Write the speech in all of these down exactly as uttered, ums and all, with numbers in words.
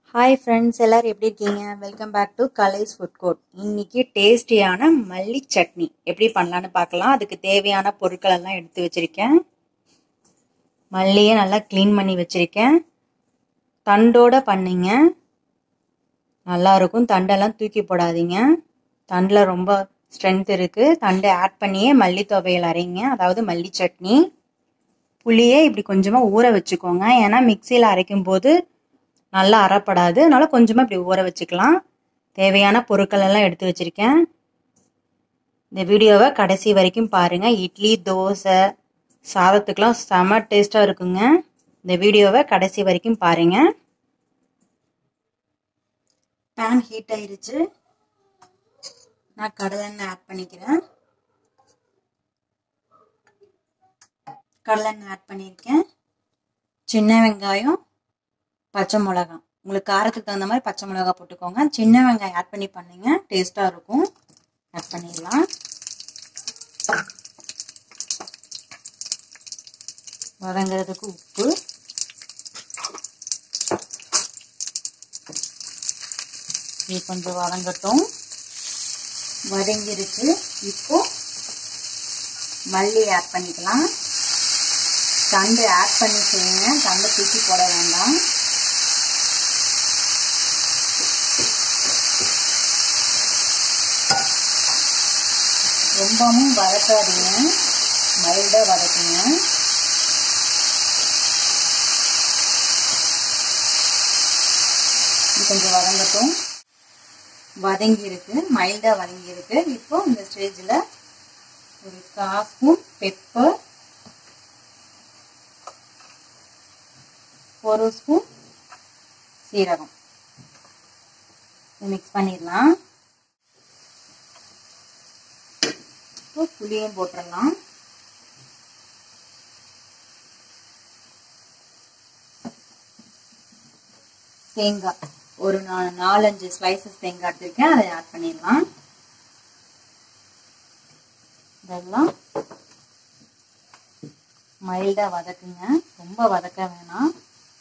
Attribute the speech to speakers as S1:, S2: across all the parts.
S1: Hi friends, எல்லாரும் எப்படி இருக்கீங்க? Welcome back to Kalai's food court. இன்னைக்கு டேஸ்டியான மல்லி சட்னி எப்படி பண்ணலான்னு பார்க்கலாம். அதுக்கு தேவையான பொருட்கள் எல்லாம் எடுத்து வச்சிருக்கேன். மல்லியை நல்லா க்ளீன் பண்ணி வச்சிருக்கேன். தண்டோட பண்ணிங்க நல்லா இருக்கும். தண்டெல்லாம் தூக்கி போடாதீங்க. தண்டில் ரொம்ப ஸ்ட்ரென்த் இருக்கு. தண்டை ஆட் பண்ணியே மல்லி துவையல் அரைங்க, அதாவது மல்லி சட்னி. புளியே இப்படி கொஞ்சமா ஊற வச்சுக்கோங்க, ஏன்னா மிக்சியில் அரைக்கும் போது நல்லா அரைப்படாது. அதனால கொஞ்சமா இப்படி ஊற வச்சுக்கலாம். தேவையான பொருட்கள் எல்லாம் எடுத்து வச்சிருக்கேன். இந்த வீடியோவை கடைசி வரைக்கும் பாருங்க. இட்லி, தோசை, சாதத்துக்கெல்லாம் செம டேஸ்டா இருக்குங்க. இந்த வீடியோவை கடைசி வரைக்கும் பாருங்க. பேன் ஹீட் ஆயிருச்சு. நான் கடலெண்ணெய் ஆட் பண்ணிக்கிறேன். கடலெண்ணெய் ஆட் பண்ணியிருக்கேன். சின்ன வெங்காயம், பச்சை மிளகாய், உங்களுக்கு காரத்துக்கு தகுந்த மாதிரி பச்சை மிளகாய் போட்டுக்கோங்க. சின்ன வெங்காயம் ஆட் பண்ணி பண்ணுங்க, டேஸ்டா இருக்கும். ஆட் பண்ணிடலாம். வதங்கிறதுக்கு உப்பு, இது கொஞ்சம் வதங்கட்டும். வதங்கிருச்சு. இப்போ மல்லி ஆட் பண்ணிக்கலாம். தண்டு ஆட் பண்ணி செய்யுங்க, தண்டை தூக்கி போட வேண்டாம். ரொம்பவும் வதக்காதீங்க, மைல்டா வதக்குங்க. இது கொஞ்சம் வதங்கட்டும். வதங்கி இருக்கு, மைல்டா வதங்கி இருக்கு. இப்போ இந்த ஸ்டேஜ்ல ஒரு கால் ஸ்பூன் பெப்பர், ஒரு ஸ்பூன் சீரகம் மிக்ஸ் பண்ணிடலாம். புளியும் போட்டுடலாம். தேங்காய் ஒரு நாலஞ்சு ஸ்லைசஸ் தேங்காய் எடுத்திருக்கேன், அதை ஆட் பண்ணிடலாம். இதெல்லாம் மைல்டா வதக்குங்க, ரொம்ப வதக்க வேணாம்.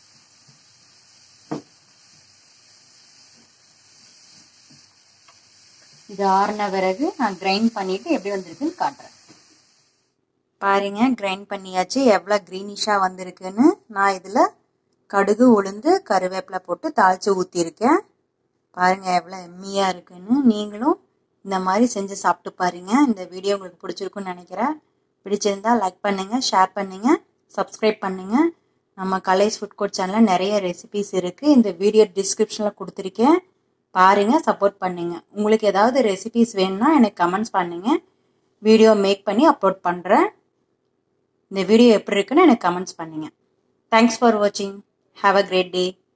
S1: இது ஆறின பிறகு நான் கிரைண்ட் பண்ணிட்டு எப்படி வந்திருக்குன்னு காட்டுறேன். பாருங்க, கிரைண்ட் பண்ணியாச்சு. எவ்வளோ கிரீனிஷா வந்திருக்குன்னு. நான் இதுல கடுகு, உளுந்து, கருவேப்பிலை போட்டு தாளிச்சு ஊத்திருக்கேன். பாருங்க எவ்வளோ எம்மியா இருக்குன்னு. நீங்களும் இந்த மாதிரி செஞ்சு சாப்பிட்டு பாருங்க. இந்த வீடியோ உங்களுக்கு பிடிச்சிருக்குன்னு நினைக்கிறேன். பிடிச்சிருந்தா லைக் பண்ணுங்க, ஷேர் பண்ணுங்க, சப்ஸ்கிரைப் பண்ணுங்க. நம்ம கலைஸ் ஃபுட் கோர்ட் சேனல்ல நிறைய ரெசிபிஸ் இருக்கு. இந்த வீடியோ டிஸ்கிரிப்ஷன்ல கொடுத்துருக்கேன், பாருங்க, சப்போர்ட் பண்ணுங்க. உங்களுக்கு ஏதாவது ரெசிபிஸ் வேணும்னா எனக்கு கமெண்ட்ஸ் பண்ணுங்க, வீடியோ மேக் பண்ணி அப்லோட் பண்றேன். இந்த வீடியோ எப்படி இருக்குன்னு எனக்கு கமெண்ட்ஸ் பண்ணுங்க. தேங்க்ஸ் ஃபார் வாட்சிங். Have a great day.